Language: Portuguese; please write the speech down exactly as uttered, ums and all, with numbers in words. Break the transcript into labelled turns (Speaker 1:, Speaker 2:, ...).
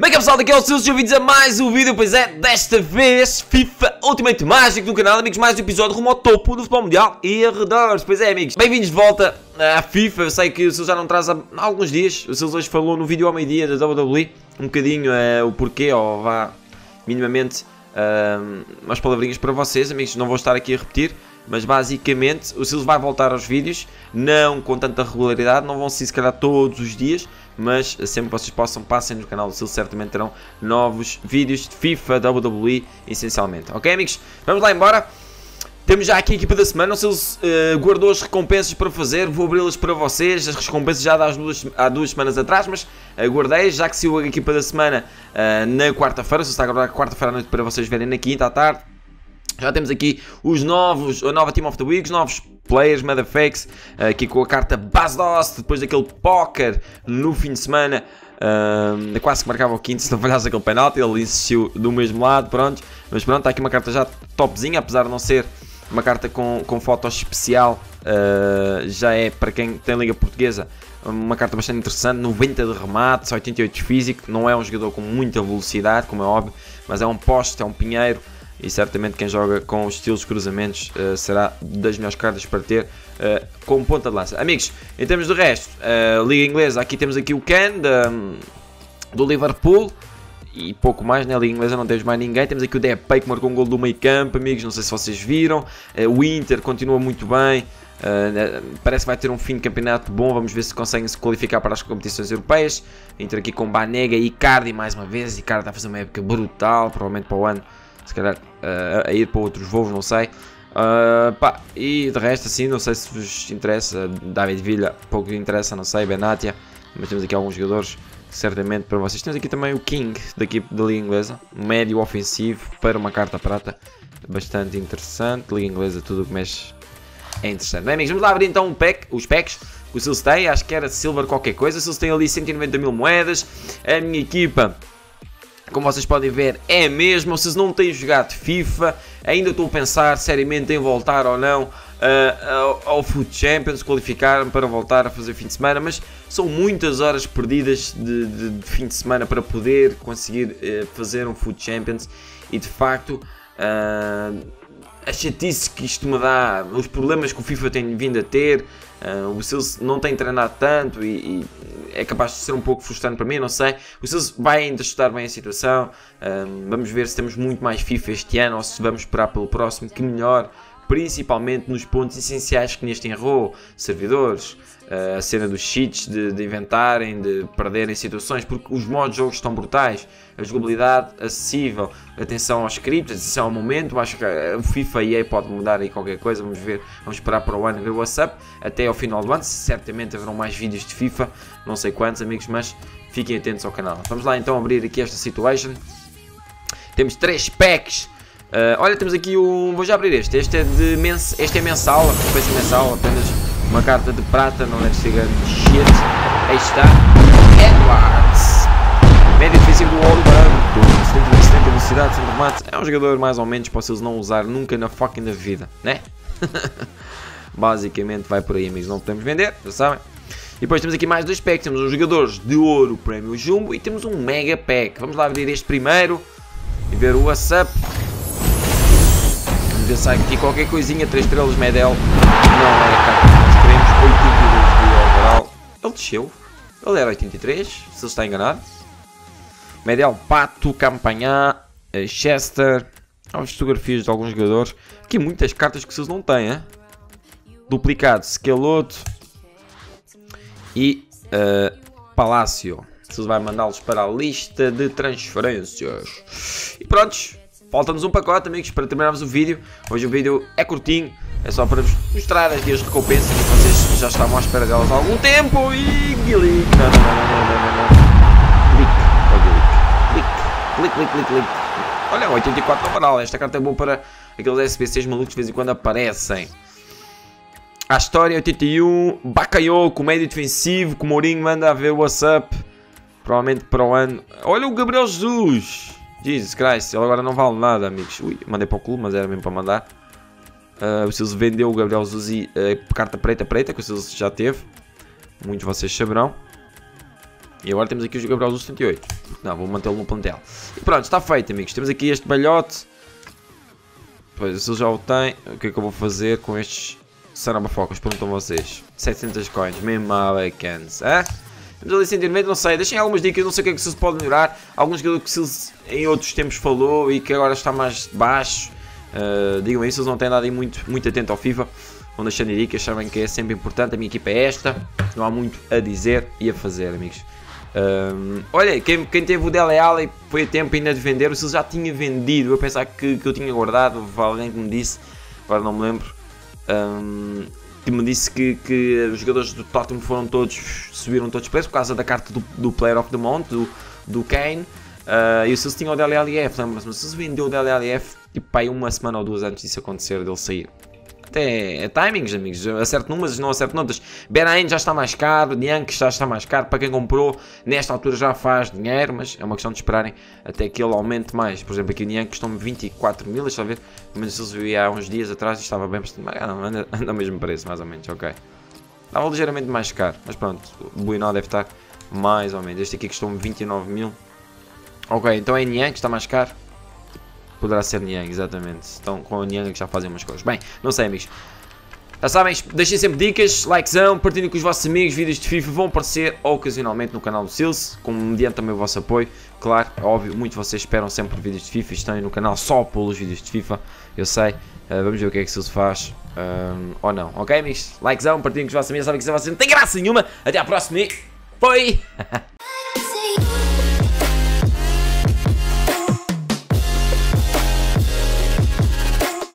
Speaker 1: é que é, pessoal, daqui é o Silvio, bem-vindos a mais um vídeo. Pois é, desta vez FIFA Ultimate Mágico do canal, amigos, mais um episódio rumo ao topo do futebol mundial e arredores. Pois é, amigos, bem-vindos de volta à FIFA. Eu sei que o Silvio já não traz há alguns dias. O Silvio hoje falou no vídeo ao meio-dia da W W E um bocadinho uh, o porquê, ou vá minimamente uh, umas palavrinhas para vocês, amigos. Não vou estar aqui a repetir, mas basicamente o Silvio vai voltar aos vídeos, não com tanta regularidade, não vão ser se calhar todos os dias, mas sempre que vocês possam, passem no canal do Silvio, certamente terão novos vídeos de FIFA, W W E, essencialmente. Ok, amigos? Vamos lá embora. Temos já aqui a equipa da semana. O Silvio uh, guardou as recompensas para fazer, vou abri-las para vocês. As recompensas já há duas, há duas semanas atrás, mas uh, guardei, já que saiu a equipa da semana uh, na quarta-feira. Se está a guardar quarta-feira à noite para vocês verem na quinta à tarde. Já temos aqui os novos, a nova Team of the Week, os novos players, Motherfakes, aqui com a carta Basdos, depois daquele póquer no fim de semana, uh, quase que marcava o quinto, se não falhasse aquele penalti, ele insistiu do mesmo lado, pronto, mas pronto, está aqui uma carta já topzinha, apesar de não ser uma carta com, com foto especial, uh, já é para quem tem Liga Portuguesa, uma carta bastante interessante, noventa de remate, oitenta e oito de físico, não é um jogador com muita velocidade, como é óbvio, mas é um poste, é um pinheiro. E certamente quem joga com os estilos de cruzamentos uh, será das melhores cartas para ter uh, como ponta de lança. Amigos, em termos do resto, uh, Liga Inglesa, aqui temos aqui o Ken da, do Liverpool. E pouco mais, na Liga Inglesa não temos mais ninguém. Temos aqui o Depay que marcou um gol do meio campo, amigos, não sei se vocês viram. Uh, o Inter continua muito bem. Uh, parece que vai ter um fim de campeonato bom. Vamos ver se conseguem se qualificar para as competições europeias. Inter aqui com Banega e Icardi mais uma vez. Icardi está a fazer uma época brutal, provavelmente para o ano. Se calhar uh, a ir para outros voos, não sei. Uh, pá, e de resto, assim, não sei se vos interessa. David Villa, pouco interessa, não sei. Benatia, mas temos aqui alguns jogadores que certamente para vocês. Temos aqui também o King da equipe da Liga Inglesa, médio ofensivo para uma carta prata, bastante interessante. Liga Inglesa, tudo o que mexe é interessante. Bem, amigos, vamos lá abrir então um pack, os packs. O Silvio tem, acho que era Silver qualquer coisa. O Silvio tem ali cento e noventa mil moedas. A minha equipa, como vocês podem ver, é mesmo. Vocês não têm jogado FIFA, ainda estou a pensar seriamente em voltar ou não uh, ao, ao Foot Champions, qualificar-me para voltar a fazer fim de semana, mas são muitas horas perdidas de, de, de fim de semana para poder conseguir uh, fazer um Foot Champions e de facto uh, a chatice que isto me dá, os problemas que o FIFA tem vindo a ter. Uh, o Silvio não tem treinado tanto e, e é capaz de ser um pouco frustrante para mim, não sei. O Silvio vai ainda estudar bem a situação. Uh, vamos ver se temos muito mais FIFA este ano ou se vamos esperar pelo próximo, que melhor, principalmente nos pontos essenciais que neste enrolou, servidores, uh, a cena dos cheats, de, de inventarem, de perderem situações, porque os modos de jogo estão brutais, a jogabilidade acessível, atenção aos scripts, atenção ao momento. Acho que o FIFA e a pode mudar aí qualquer coisa, vamos ver, vamos esperar para o ano ver o WhatsApp, até ao final do ano, certamente haverão mais vídeos de FIFA, não sei quantos, amigos, mas fiquem atentos ao canal. Vamos lá então abrir aqui esta situation, temos três packs. Uh, olha, temos aqui um. Vou já abrir este. Este é de mens... este é mensal, a frequência mensal, apenas uma carta de prata, não deve ser grande shit. Aí está. Edwards. Médio defensivo do Wolverhampton. setenta, setenta velocidade, setenta remates. É um jogador mais ou menos para vocês não usar nunca na fucking da vida, né? Basicamente vai por aí, amigos. Não podemos vender, já sabem. E depois temos aqui mais dois packs. Temos os jogadores de ouro, prémio Jumbo, e temos um mega pack. Vamos lá abrir este primeiro e ver o WhatsApp. Sai aqui qualquer coisinha, três estrelas, Medel, não é a carta que nós queremos, oitenta e dois de overall, ele desceu, ele era oitenta e três, se ele está enganado, Medel, Pato, Campanhã, Chester, as fotografias de alguns jogadores, aqui muitas cartas que vocês não têm, hein? Duplicado, Scaloto e uh, Palácio, vocês vai mandá-los para a lista de transferências, e prontos. Falta-nos um pacote, amigos, para terminarmos o vídeo. Hoje o vídeo é curtinho, é só para vos mostrar as dias de recompensas que vocês já estavam à espera delas há algum tempo. E clique, não, não, não, não, não, não. Clique, clique, clique, clique, clique. Olha, oitenta e quatro no varal. Esta carta é boa para aqueles S B Cs malucos de vez em quando aparecem. A história oitenta e um, Bakayoko, médio defensivo, que o Mourinho manda a ver o WhatsApp. Provavelmente para o ano. Olha o Gabriel Jesus. Jesus Christ, ele agora não vale nada, amigos. Ui, mandei para o clube, mas era mesmo para mandar. Uh, o Silvio vendeu o Gabriel Zuzi uh, carta preta preta, que o Silvio já teve. Muitos de vocês saberão. E agora temos aqui o Gabriel dos setenta e oito. Não, vou mantê-lo no plantel. E pronto, está feito, amigos. Temos aqui este balhote. Pois, se ele já o tem, o que é que eu vou fazer com estes sarabafocas? Perguntam vocês. setecentas coins, mesmo bacanas, hã? Temos ali cento e noventa, não sei, deixem algumas dicas, não sei o que é que se pode melhorar. Alguns que o Silas em outros tempos falou e que agora está mais baixo. Uh, digam isso, eles não têm nada aí muito, muito atento ao FIFA. Vão deixando dicas, sabem que é sempre importante. A minha equipa é esta, não há muito a dizer e a fazer, amigos. Um, olha, quem, quem teve o Dele Alli foi a tempo ainda de vender, o Silas já tinha vendido. Eu pensava que, que eu tinha guardado, alguém que me disse, agora não me lembro. Um, que me disse que, que os jogadores do Tottenham foram todos, subiram todos preços por causa da carta do, do Player of the Month, do, do Kane. Uh, e o Silas tinha o Dele Alli F, lembra-se, mas o Silas vendeu o Dele Alli F tipo aí uma semana ou duas antes disso acontecer, dele sair. Até é timings, amigos, acerto numas, não acerto noutras. Berain já está mais caro, Niank já está mais caro, para quem comprou nesta altura já faz dinheiro, mas é uma questão de esperarem até que ele aumente mais. Por exemplo, aqui o Niank custou-me vinte e quatro mil, deixa eu ver, mas se eu vi há uns dias atrás e estava bem, ah, não, anda, anda ao mesmo preço, mais ou menos, ok. Estava ligeiramente mais caro, mas pronto, o Buinó deve estar mais ou menos. Este aqui custou-me vinte e nove mil. Ok, então é Niank que está mais caro. Poderá ser Niang, exatamente. Então com o Niang que já fazem umas coisas. Bem, não sei, amigos. Já sabem, deixem sempre dicas, likezão, partilhem com os vossos amigos. Vídeos de FIFA vão aparecer ocasionalmente no canal do Silas, como mediante também o vosso apoio. Claro, é óbvio, muitos de vocês esperam sempre vídeos de FIFA e estão aí no canal só pelos vídeos de FIFA. Eu sei. Uh, vamos ver o que é que o Silas faz. Um, ou não. Ok, amigos? Likezão, partilhem com os vossos amigos. Já sabem que isso não tem graça nenhuma. Até à próxima e foi!